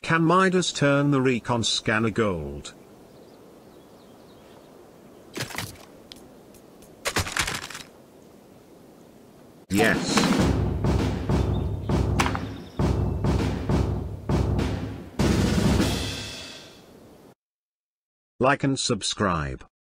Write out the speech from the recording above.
Can Midas turn the RECON scanner gold? Yes. Like and subscribe.